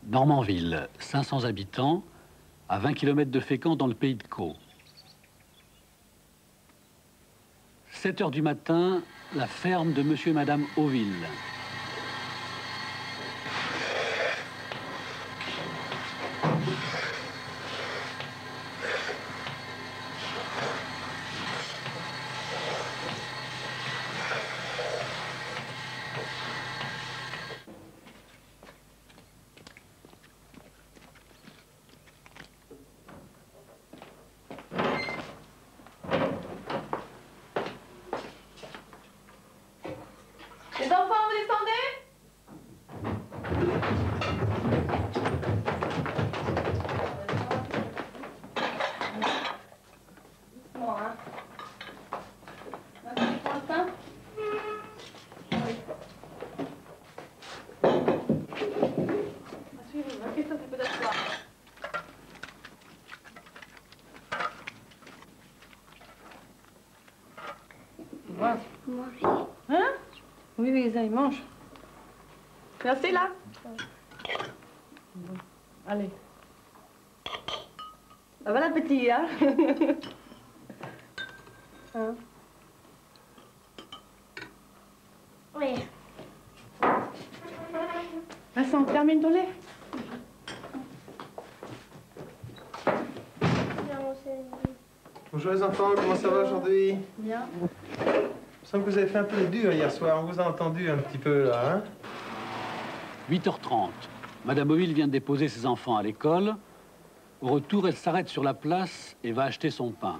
Normanville, 500 habitants, à 20 km de Fécamp dans le pays de Caux. 7 heures du matin, la ferme de monsieur et madame Auville. Les enfants, vous descendez? Doucement, hein. Tu prends le pain? Oui. Suivez-moi, qu'est-ce que ça peut être quoi? Voilà. Hein? Oui, oui, ça, ils mangent. C'est assez, là? Bon. Allez. Ça va, l'appétit, hein? Hein? Oui. Vincent, termine ton lait. Bonjour les enfants, comment ça va aujourd'hui? Bien. Il me semble que vous avez fait un peu dur hier soir, on vous a entendu un petit peu là, hein? 8h30, madame Auville vient de déposer ses enfants à l'école. Au retour, elle s'arrête sur la place et va acheter son pain.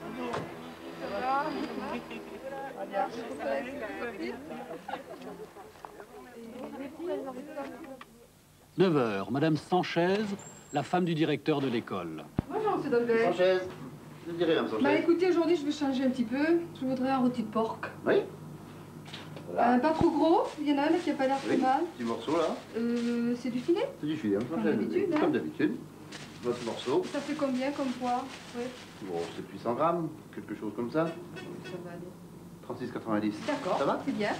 9h, madame Sanchez, la femme du directeur de l'école. Bonjour, monsieur Dolbet. Sanchez, je dirais, madame Sanchez. Bah écoutez, aujourd'hui je vais changer un petit peu. Je voudrais un rôti de porc. Oui. Voilà. Pas trop gros, il y en a un qui a pas l'air très mal. Petit morceau là. C'est du filet? C'est du filet, Comme d'habitude, hein. Comme d'habitude. Votre morceau. Ça fait combien comme poids? Oui. Bon, c'est 800 grammes, quelque chose comme ça. Ça va aller. 36,90. D'accord, Ça va? c'est bien.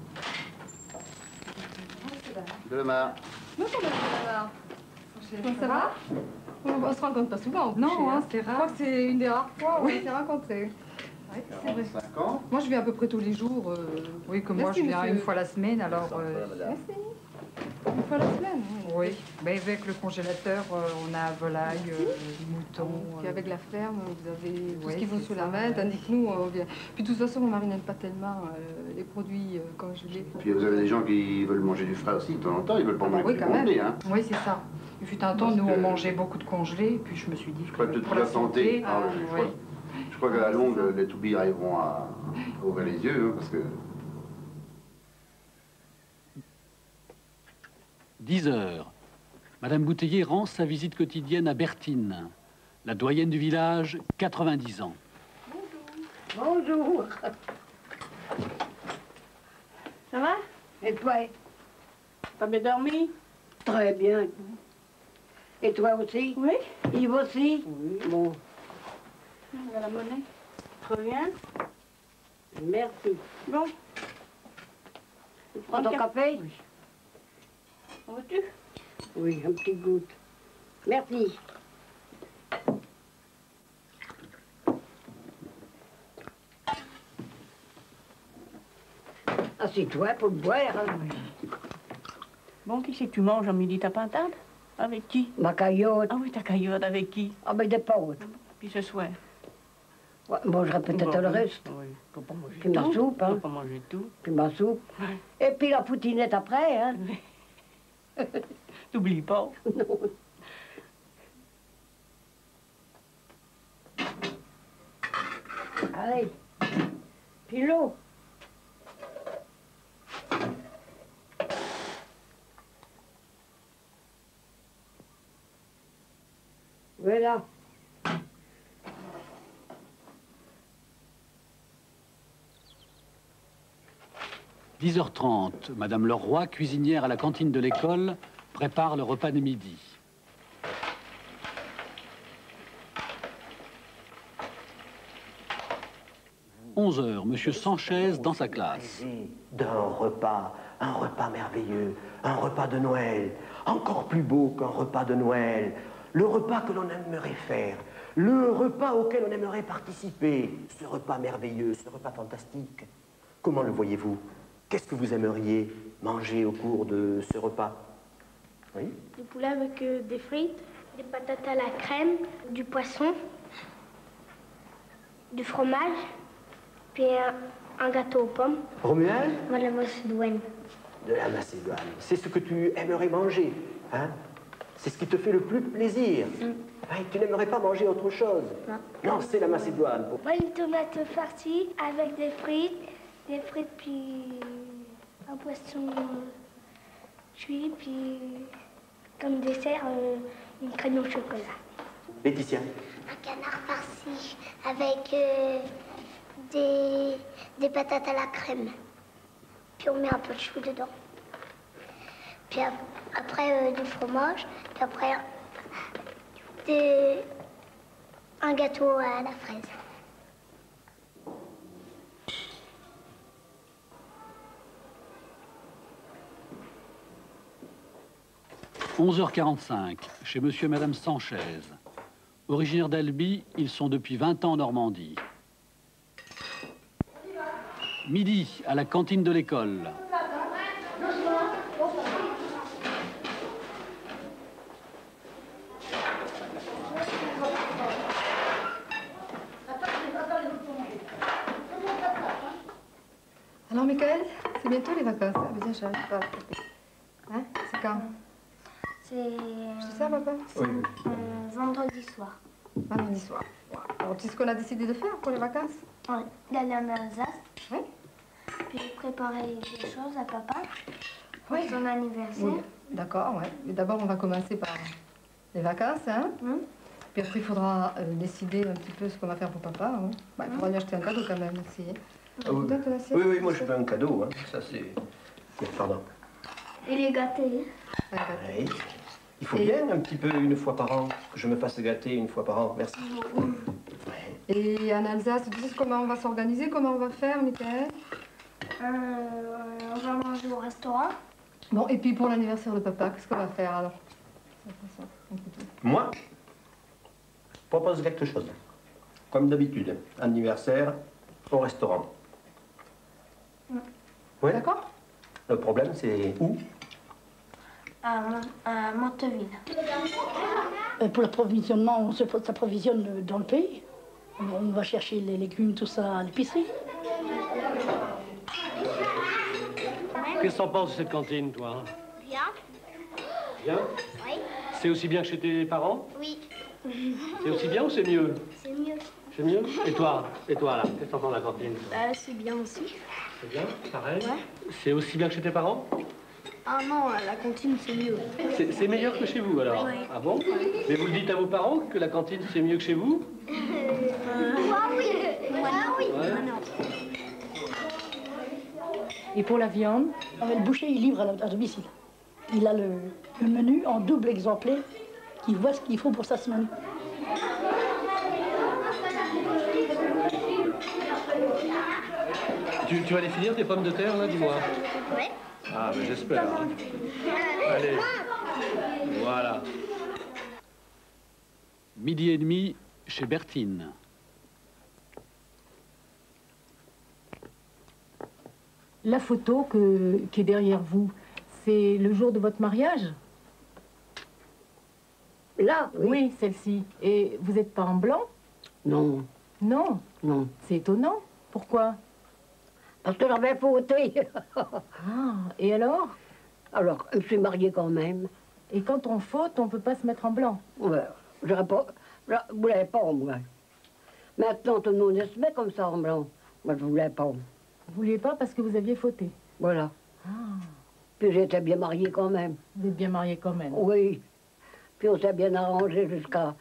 De la mar. Non, comment ça va? On se rencontre pas souvent. Non, hein, c'est Je crois rare. que c'est une des rares fois où on s'est rencontrés. Oui, c'est vrai. 45 ans. Moi, je viens à peu près tous les jours. Oui, comme moi, Merci, je viens monsieur. une fois la semaine, alors... Voilà, madame. Merci. Une fois la semaine. Oui, mais avec le congélateur, on a volaille, mouton... Puis avec la ferme, vous avez tout oui, ce qu'il faut c'est sous ça, la main, ouais. tandis que nous, on vient... Puis de toute façon, on marine pas tellement les produits congelés. Puis vous avez des gens qui veulent manger du frais aussi de temps en temps, ils veulent pas manger oui, du quand même. congelé, hein. Oui, c'est ça. Il fut un temps, Parce nous, que- on mangeait beaucoup de congelés, puis je me suis dit Je que crois peut-être pour pour la santé. ah, je oui. crois qu'à la longue, les toubis arriveront à ouvrir les yeux, hein, parce que... 10h, madame Bouteiller rend sa visite quotidienne à Bertine, la doyenne du village, 90 ans. Bonjour. Ça va? Et toi? T'as bien dormi? Très bien. Et toi aussi? Oui. Yves aussi? Oui. Bon, On a la monnaie. Très bien. merci. Bon, Tu prends ton café? Oui. En veux-tu? Oui, un petit goutte. Merci. Assieds-toi pour boire. Hein. Bon, qui c'est que tu manges à midi ta pintade? Avec qui? Ma caillotte. Ah oui, ta caillotte, avec qui? Ah ben des pâtes. Puis ce soir? Ouais, mangerai peut-être Bon, le oui. reste. Oui, faut pas manger Puis ma tout. soupe, hein. Faut pas manger tout. Puis ma soupe. Ouais. Et puis la poutinette après, hein. T'oublies pas. Non. Allez. Puis l'eau. Voilà. « 10h30, madame Leroy, cuisinière à la cantine de l'école, prépare le repas de midi. 11h, monsieur Sanchez dans sa classe. D'un repas Un repas merveilleux, un repas de Noël, encore plus beau qu'un repas de Noël. Le repas que l'on aimerait faire, le repas auquel on aimerait participer. Ce repas merveilleux, ce repas fantastique. Comment le voyez-vous? Qu'est-ce que vous aimeriez manger au cours de ce repas? Oui? Du poulet avec des frites, des patates à la crème, du poisson, du fromage, puis un gâteau aux pommes. Romuald? Moi, de la macédoine. De la Macédoine. C'est ce que tu aimerais manger, hein? C'est ce qui te fait le plus plaisir. Hein, tu n'aimerais pas manger autre chose? Non. Non, c'est la Macédoine. Moi, une tomate farcie avec des frites puis un poisson cuit, puis comme dessert, une crème au chocolat. Laetitia? Un canard farci avec des patates à la crème. Puis on met un peu de chou dedans. Puis après du fromage. Puis après un gâteau à la fraise. « 11h45, chez monsieur et madame Sanchez. Originaires d'Albi, ils sont depuis 20 ans en Normandie. Midi, à la cantine de l'école. Alors, Michael, c'est bientôt les vacances. Ah, mais tiens, j'arrive pas à couper. Hein? C'est quand? C'est ça, papa? Oui. Vendredi soir. Vendredi soir. Alors, tu sais ce qu'on a décidé de faire pour les vacances? Oui, d'aller en Alsace. Oui. Puis préparer des choses à papa pour Oui. son anniversaire. Oui. D'accord, ouais. Mais d'abord, on va commencer par les vacances, hein? Puis après, il faudra décider un petit peu ce qu'on va faire pour papa. Hein? Bah, il faudra lui acheter un cadeau quand même aussi. Hein? Ah oui. Oui, moi je veux un cadeau. Hein. Ça, c'est... Pardon. Et les gâter. Oui. Il faut bien un petit peu une fois par an que je me fasse gâter une fois par an. Merci. Et en Alsace, tu sais comment on va s'organiser? Comment on va faire, Michael? On va manger au restaurant. Bon, et puis pour l'anniversaire de papa, qu'est-ce qu'on va faire alors? Moi, je propose quelque chose. Comme d'habitude, anniversaire au restaurant. Oui. D'accord. Le problème, c'est où? À Monteville. Pour l'approvisionnement, on s'approvisionne dans le pays. On va chercher les légumes, tout ça à l'épicerie. Qu'est-ce que t'en penses de cette cantine, toi? Bien. Bien? Oui. C'est aussi bien que chez tes parents? Oui. C'est aussi bien ou c'est mieux? C'est mieux. C'est mieux? Et toi là, qu'est-ce que t'en penses de la cantine? C'est bien aussi. C'est bien? Pareil? Ouais. C'est aussi bien que chez tes parents? Ah non, la cantine, c'est mieux. C'est meilleur que chez vous, alors? Oui. Ah bon? Mais vous le dites à vos parents que la cantine, c'est mieux que chez vous? Moi, oui. Moi, oui. Ouais. Moi, non. Et pour la viande, le boucher, il livre à domicile. Il a le menu en double exemplaire, qui voit ce qu'il faut pour sa semaine. Tu vas les finir, tes pommes de terre, là, dis-moi? Ouais. Ah, ben j'espère. Hein. Allez, voilà. Midi et demi, chez Bertine. La photo qui est derrière vous, c'est le jour de votre mariage? Là, oui. Oui, celle-ci. Et vous n'êtes pas en blanc? Non, Non. non. C'est étonnant. Pourquoi? Parce que j'avais fauté. Ah, et alors? Alors, je suis mariée quand même. Et quand on faute, on ne peut pas se mettre en blanc? Ouais, j'aurais pas... Je voulais pas, moi. Maintenant, tout le monde se met comme ça en blanc. Moi, je voulais pas. Vous ne vouliez pas parce que vous aviez fauté? Voilà. Ah, Puis j'étais bien mariée quand même. vous êtes bien mariés quand même. Oui. Puis on s'est bien arrangé jusqu'à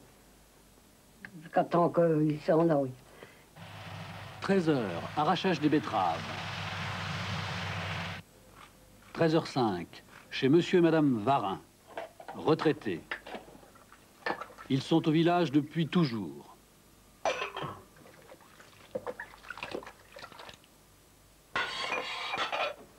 temps qu'il s'en aille. 13h, arrachage des betteraves. 13h05, chez monsieur et madame Varin, retraités. Ils sont au village depuis toujours.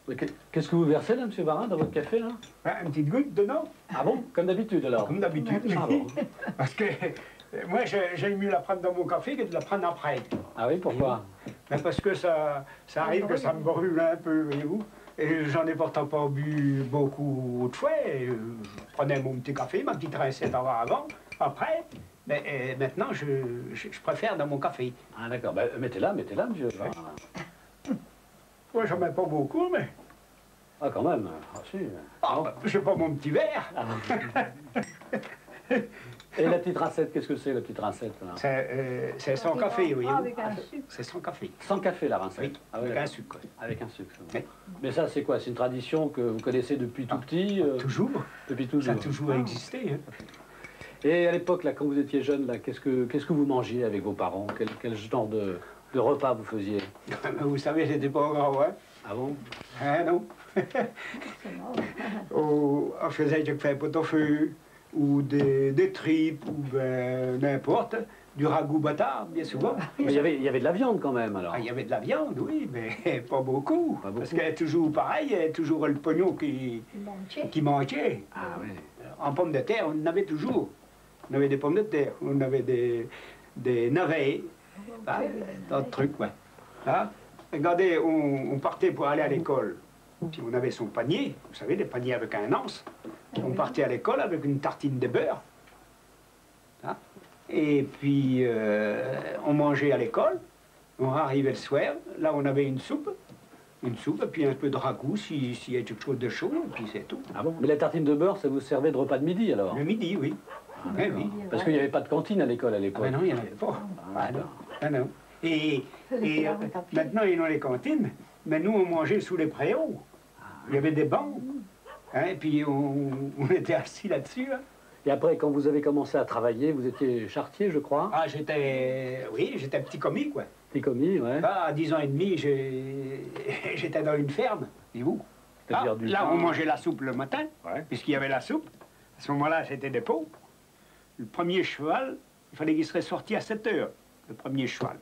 Qu'est-ce que vous versez là, M. Varin, dans votre café là? Une petite goutte dedans. Ah bon? Comme d'habitude alors? Comme d'habitude. Ah bon? Parce que moi, j'aime mieux la prendre dans mon café que de la prendre après. Ah oui, pourquoi? Ben parce que ça arrive que ça me brûle un peu, voyez-vous. Et j'en ai pourtant pas bu beaucoup autrefois. Je prenais mon petit café, ma petite rincette avant. Après, mais maintenant, je préfère dans mon café. Ah d'accord, ben, mettez-la, monsieur. Moi, j'en mets pas beaucoup, mais... Ah quand même, ah si. Ah, j'ai pas mon petit verre. Ah, et la petite rincette, qu'est-ce que c'est, la petite rincette là? C'est sans café, oui. Avec un sucre. C'est sans café. Sans café, la rincette? Oui, ah, ouais, avec un sucre. Avec un sucre. Oui. Mais ça, c'est quoi? C'est une tradition que vous connaissez depuis tout petit? Toujours. Depuis toujours. Ça a toujours existé. Hein. Et à l'époque, là, quand vous étiez jeune, là, qu'est-ce que vous mangiez avec vos parents? Quel genre de repas vous faisiez? Vous savez, j'étais pas grand, hein. Ah bon? Ah non. On faisait du pot-au-feu, ou des tripes, ou ben, n'importe, du ragoût bâtard, bien souvent. Mais il y avait de la viande quand même, alors? Ah, il y avait de la viande, oui, mais pas beaucoup. Parce qu'il y a toujours pareil, il y a toujours le pognon qui manquait. Ah oui. En pommes de terre, on en avait toujours. On avait des pommes de terre, on avait des navets, d'autres trucs, ouais. Hein? Regardez, on partait pour aller à l'école. Puis on avait son panier, vous savez, des paniers avec un anse. On partait à l'école avec une tartine de beurre. Hein? Et puis, on mangeait à l'école. On arrivait le soir. Là, on avait une soupe, et puis un peu de ragoût s'il y a quelque chose de chaud, et puis c'est tout. Ah bon? Mais la tartine de beurre, ça vous servait de repas de midi, alors? Le midi, oui. Ah, oui. Parce qu'il n'y avait pas de cantine à l'école à l'époque. Ah ben non, il n'y en avait pas. Ah non. Ah non. Et maintenant, ils ont les cantines, mais nous, on mangeait sous les préaux. Il y avait des bancs, hein, et puis on était assis là-dessus. Hein. Et après, quand vous avez commencé à travailler, vous étiez charretier, je crois? Ah, j'étais petit commis, quoi. Petit commis, ouais. À 10 ans et demi, j'étais dans une ferme, et vous? Là, on mangeait la soupe le matin, puisqu'il y avait la soupe. À ce moment-là, c'était des pots. Le premier cheval, il fallait qu'il serait sorti à 7 heures, le premier cheval.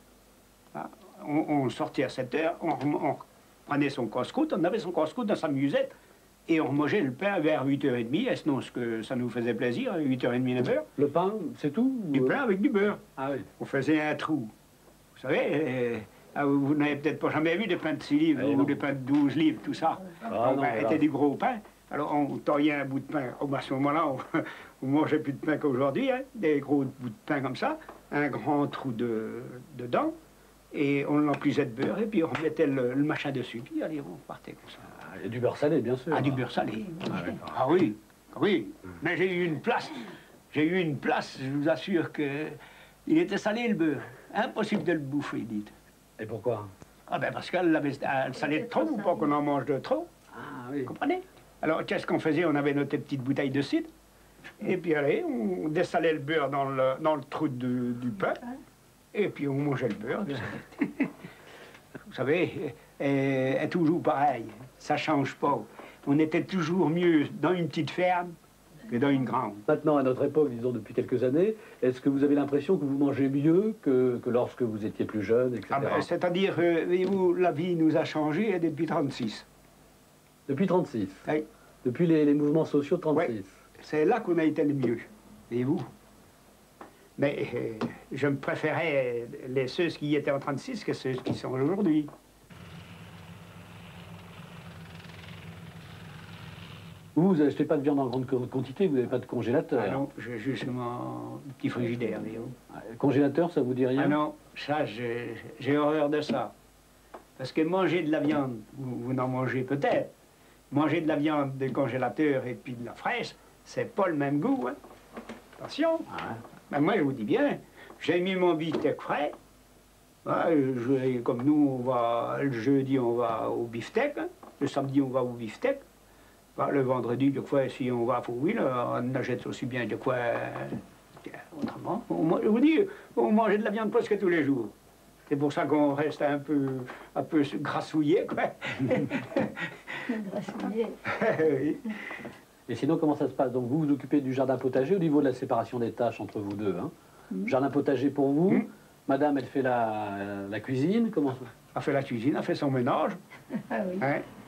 Là, on sortait à 7 heures, on prenait son casse-croûte, on avait son casse-croûte dans sa musette, et on mangeait le pain vers 8h30, et sinon ce que ça nous faisait plaisir, 8h30, 9h. Le pain, c'est tout? Du pain avec du beurre. Ah oui. On faisait un trou. Vous savez, vous n'avez peut-être pas jamais vu des pains de 6 livres ou des pains de 12 livres, tout ça. C'était du gros pain. Alors on taillait un bout de pain. À ce moment-là, on mangeait plus de pain qu'aujourd'hui, hein, des gros bouts de pain comme ça, un grand trou dedans. Et on l'emplissait de beurre, et puis on mettait le machin dessus, puis allez, on partait comme ça. Et du beurre salé, bien sûr. Ah, du beurre salé. Ah oui, oui. Mais j'ai eu une place, je vous assure que il était salé le beurre. Impossible de le bouffer, dites. Et pourquoi? Ah ben parce qu'elle salait de trop, ou pas qu'on en mange de trop. Ah oui. Vous comprenez? Alors qu'est-ce qu'on faisait? On avait notre petite bouteille de cidre, et puis allez, on dessalait le beurre dans le trou du pain. Et puis on mangeait le beurre. Vous savez, est toujours pareil. Ça change pas. On était toujours mieux dans une petite ferme que dans une grande. Maintenant, à notre époque, disons depuis quelques années, est-ce que vous avez l'impression que vous mangez mieux que lorsque vous étiez plus jeune, etc. Ah ben, c'est-à-dire, voyez-vous, la vie nous a changé depuis 36. Depuis 36? Oui. Depuis les mouvements sociaux de 36? Oui. C'est là qu'on a été le mieux, voyez-vous. Mais je me préférais ceux qui étaient en 36 que ceux qui sont aujourd'hui. Vous n'achetez pas de viande en grande quantité, vous n'avez pas de congélateur? Ah non, j'ai juste mon petit frigidaire, voyez-vous. Congélateur, ça vous dit rien? Ah non, ça, j'ai horreur de ça. Parce que manger de la viande, vous n'en mangez peut-être. Manger de la viande de congélateur et puis de la fraîche, c'est pas le même goût, hein. Attention. Ah. Ben moi, je vous dis bien, j'ai mis mon beefsteak frais. Comme nous, le jeudi, on va au beefsteak. Hein. Le samedi, on va au beefsteak. Le vendredi, de quoi, si on va à Fourville, on achète aussi bien de quoi autrement. Je vous dis, on mangeait de la viande presque tous les jours. C'est pour ça qu'on reste un peu grassouillé, quoi. Grassouillé. Oui. Et sinon, comment ça se passe? Donc vous vous occupez du jardin potager au niveau de la séparation des tâches entre vous deux, hein? Jardin potager pour vous, madame, elle fait la cuisine, comment ça? Elle fait la cuisine, elle fait son ménage. Ah oui. Hein?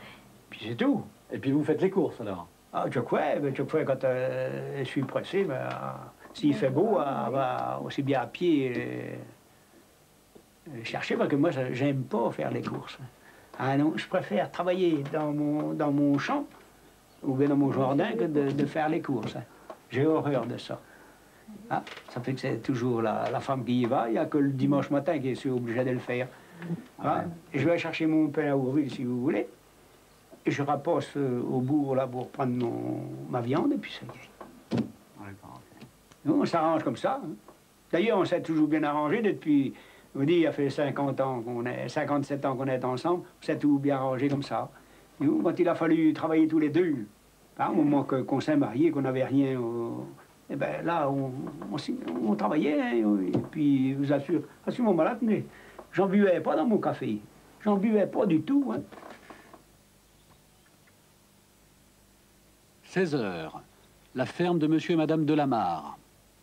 Puis c'est tout. Et puis vous faites les courses alors? Ah, chaque fois, quand je suis pressé, ben, s'il fait beau, on va aussi bien à pied chercher, parce que moi, j'aime pas faire les courses. Ah non, je préfère travailler dans mon champ ou bien dans mon jardin que de faire les courses. J'ai horreur de ça. Ah, ça fait que c'est toujours la femme qui y va, il n'y a que le dimanche matin qui est obligé de le faire. Ah, et je vais chercher mon pain à ouvrir si vous voulez. Et je rapasse au bourg là pour prendre ma viande et puis ça y est. Nous, on s'arrange comme ça. Hein. D'ailleurs, on s'est toujours bien arrangé depuis, je vous dis, il y a fait 57 ans qu'on est ensemble, on s'est tout bien arrangé comme ça. Nous, quand il a fallu travailler tous les deux, hein, au moment qu'on s'est mariés, qu'on n'avait rien, et ben là, on travaillait, hein, et puis, je vous assure, à ce moment-là, j'en buvais pas dans mon café. J'en buvais pas du tout. Hein. 16 heures. La ferme de monsieur et madame Delamarre.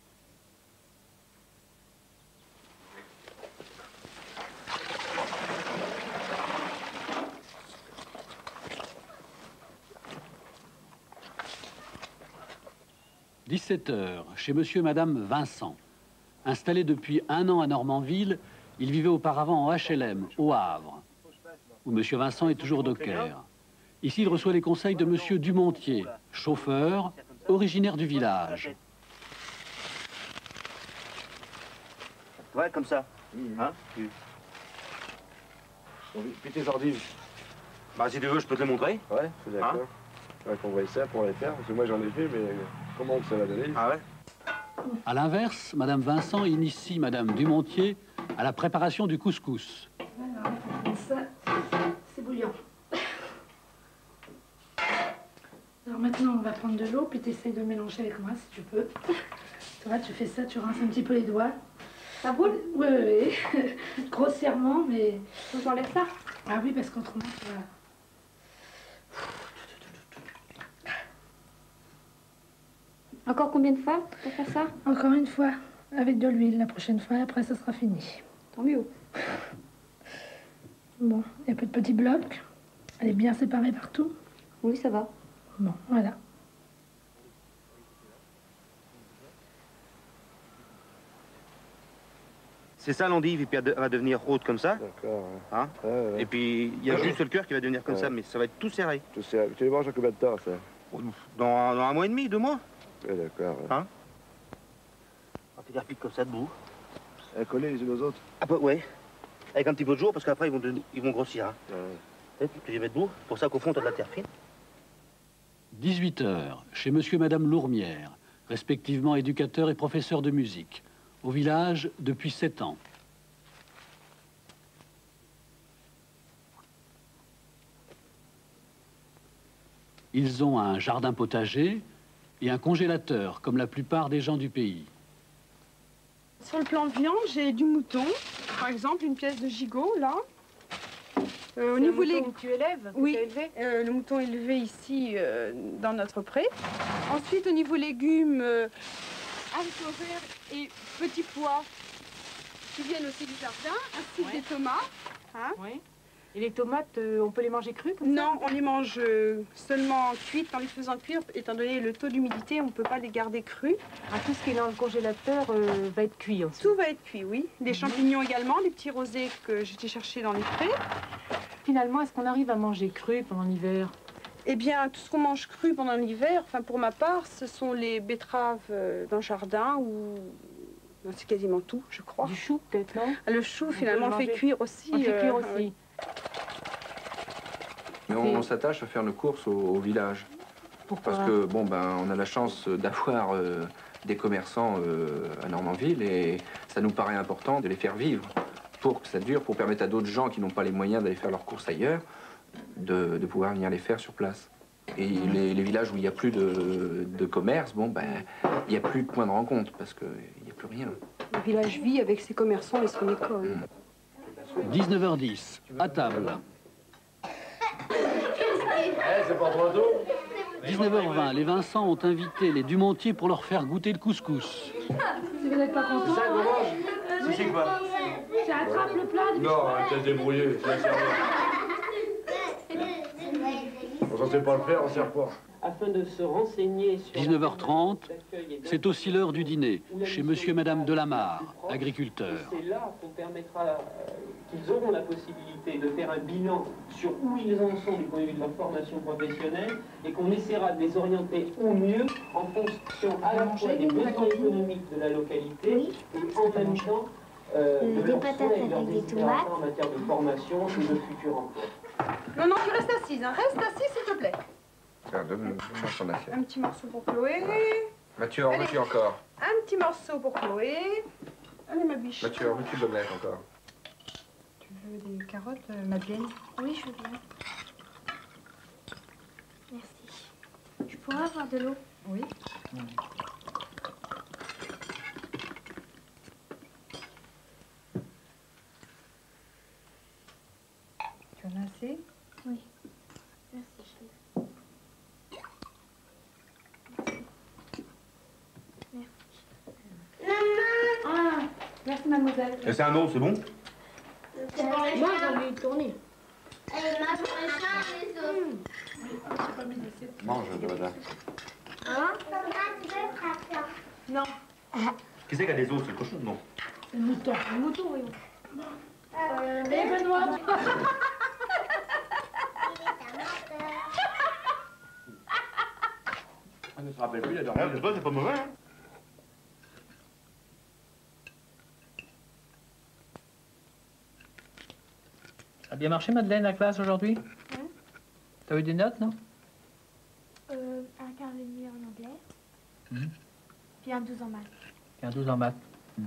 « 17 heures, chez monsieur et madame Vincent. Installés depuis 1 an à Normanville, ils vivaient auparavant en HLM, au Havre, où monsieur Vincent est toujours docker. Ici, il reçoit les conseils de monsieur Dumontier, chauffeur, originaire du village. Ouais, comme ça. Hein? Puis tes ordi. Bah, si tu veux, je peux te les montrer. Ouais, c'est d'accord. Ouais, qu'on voit ça pour les faire, parce que moi j'en ai fait, mais comment que ça va donner? Ah ouais? À l'inverse, madame Vincent initie madame Dumontier à la préparation du couscous. Alors, ça, c'est bouillant. Alors maintenant, on va prendre de l'eau, puis tu essayes de mélanger avec moi, si tu peux. Tu vois, tu fais ça, tu rinces un petit peu les doigts. Ça boule? Oui, oui, oui. Grossièrement, mais... Faut que j'enlève ça? Ah oui, parce qu'autrement, tu vas... Encore combien de fois pour faire ça? Encore une fois, avec de l'huile la prochaine fois, après ça sera fini. Tant mieux. Bon, il y a peu de petits blocs. Elle est bien séparée partout. Oui, ça va. Bon, voilà. C'est ça l'endive, et puis elle va devenir haute comme ça. D'accord. Hein? Et puis il y a juste le cœur qui va devenir comme ça, mais ça va être tout serré. Tout serré. Tu les manges en combien de temps, ça? Dans 1 mois et demi, 2 mois. Ouais, d'accord. Ouais. Hein? On va faire plus comme ça debout. Collés les unes aux autres? Ah bah ouais. Avec un petit peu de jour, parce qu'après ils vont grossir. Hein. Ouais. Tu les mets debout, pour ça qu'au fond t'as de la terre fine. 18 heures, chez monsieur et madame Lourmière, respectivement éducateurs et professeurs de musique, au village depuis 7 ans. Ils ont un jardin potager et un congélateur, comme la plupart des gens du pays. Sur le plan de viande, j'ai du mouton, par exemple, une pièce de gigot, là. Au niveau mouton que tu élèves? Oui, le mouton élevé ici, dans notre pré. Ensuite, au niveau légumes, haricots verts et petits pois qui viennent aussi du jardin, ainsi que des tomates. Hein. Oui. Et les tomates, on peut les manger crues comme ça? Non, on les mange seulement cuites en les faisant cuire. Étant donné le taux d'humidité, on ne peut pas les garder crus. Ah, tout ce qui est dans le congélateur va être cuit aussi? Tout va être cuit, oui. Les champignons également, les petits rosés que j'étais chercher dans les prés. Finalement, est-ce qu'on arrive à manger cru pendant l'hiver? Eh bien, tout ce qu'on mange cru pendant l'hiver, enfin pour ma part, ce sont les betteraves dans le jardin ou... C'est quasiment tout, je crois. Du chou, peut-être, non? Le chou, finalement, on le fait cuire aussi. On le fait cuire aussi. Mais on s'attache à faire nos courses au village. Pourquoi? Parce que, bon, ben, on a la chance d'avoir des commerçants à Normanville et ça nous paraît important de les faire vivre pour que ça dure, pour permettre à d'autres gens qui n'ont pas les moyens d'aller faire leurs courses ailleurs de pouvoir venir les faire sur place. Et les villages où il n'y a plus de commerce, bon, ben, il n'y a plus de point de rencontre parce qu'il n'y a plus rien. Le village vit avec ses commerçants et son école. 19h10, à table. C'est pas trop tôt? 19h20, les Vincent ont invité les Dumontier pour leur faire goûter le couscous. Si vous n'êtes pas content... Ça, comment? C'est quoi? Tu attrapes le plat. Non, t'es débrouillé. On ne sait pas le faire, on sert pas. Afin de se renseigner sur... 19h30, c'est aussi l'heure du dîner, chez monsieur et madame Delamarre, agriculteurs. C'est là qu'on permettra, qu'ils auront la possibilité de faire un bilan sur où ils en sont du point de vue de leur formation professionnelle et qu'on essaiera de les orienter au mieux en fonction à la fois des besoins économiques de la localité et en même temps de leurs souhaits et de leurs désirations en matière de formation et de futur emploi. Non, non, tu restes assise, hein. Reste assise s'il te plaît. Tiens, donne-moi son assiette. Un petit morceau pour Chloé. Mathieu, en veux-tu encore? Un petit morceau pour Chloé. Allez, ma biche. Mathieu, en veux-tu de l'omelette encore? Tu veux des carottes, Madeleine? Oui, je veux bien. Merci. Je pourrais avoir de l'eau? Oui. Tu en as assez? Oui. Merci, chérie. Merci. Maman! Ah, merci mademoiselle. Et c'est un nom, c'est bon? C'est pour les Moi, chats. j'ai envie de tourner. Elle m'a pour les chats, les os. Mange, Joël. Hein? Papa, tu veux faire ça? Non. Qui c'est qui a des os? C'est le cochon, non? C'est le mouton. Le mouton, oui. Mais Benoît, On ne se rappelle plus, il a dormi. C'est pas mauvais, hein? Ça a bien marché, Madeleine, la classe aujourd'hui? T'as eu des notes, non? Un quart et demi en anglais. Puis un 12 en maths. Et un 12 en maths.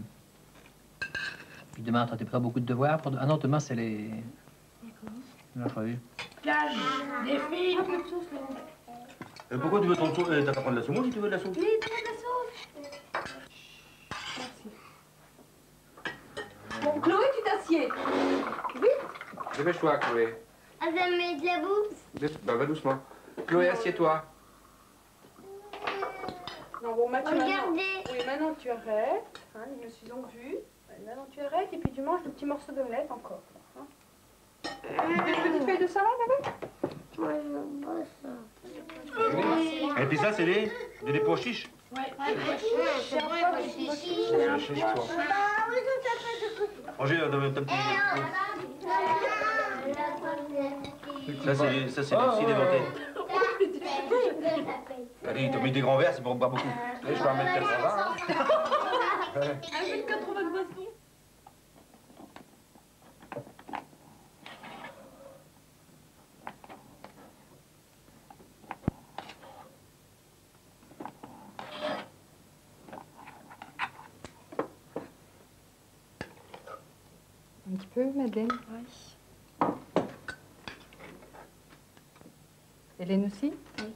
Puis demain, t'as pas beaucoup de devoirs pour... Ah non, demain, c'est les... Mercredi. plage, des filles. Pourquoi tu veux ton sauce? T'as qu'à prendre la semoule si tu veux de la sauce? Oui, tu veux de la sauce? Bon, Chloé, tu t'assieds. Oui. Dépêche-toi, Chloé. Ah, ça met de la bouffe? Bah, va doucement. Chloé, assieds-toi. Non, bon, Mathieu, Regardez. maintenant, oui, maintenant tu arrêtes. Hein, ils me suis donc vus. Maintenant tu arrêtes et puis tu manges le petit morceau d'omelette encore. Hein. Des petites feuilles de salade avec? Moi, j'aime pas ça. Et puis ça, c'est des pois chiches. Ouais, C'est bon, il faut chichi. C'est la chiche, toi. Roger, donne un petit... Ça, c'est le cidre éventé. Allez, t'as mis des grands verres, c'est pour boire beaucoup. Allez, je vais en mettre 80. avec 80 boissons. Un petit peu, Madeleine? Oui. Hélène aussi? Oui.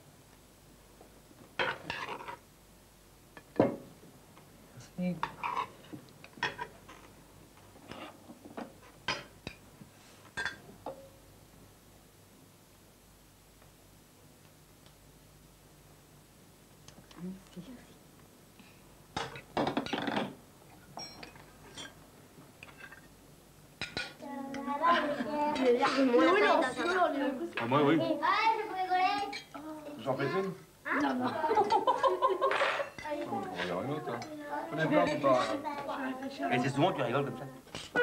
Merci. Ah, moi, oui. Ouais, je peux rigoler. J'en fais une? Non, non. On va en faire une autre. On est blanc ou pas? Et c'est souvent que tu rigoles comme ça.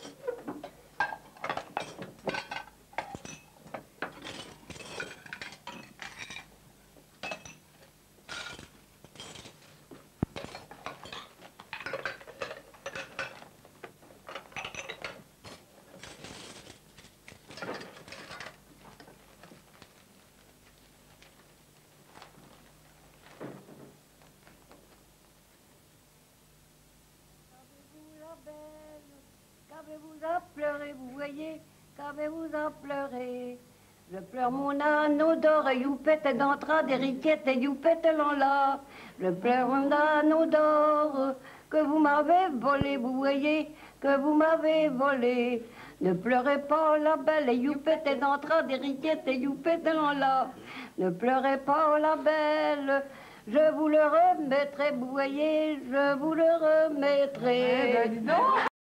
Qu'avez-vous à pleurer, vous voyez, qu'avez-vous à pleurer? Je pleure mon anneau d'or, et youpette d'entra des riquettes, et youpette l'en-là. Je pleure mon anneau d'or, que vous m'avez volé, vous voyez, que vous m'avez volé. Ne pleurez pas, la belle, et youpette d'entra des riquettes, et youpette l'en-là. Ne pleurez pas, la belle, je vous le remettrai, vous voyez, je vous le remettrai. Eh ben, dis donc.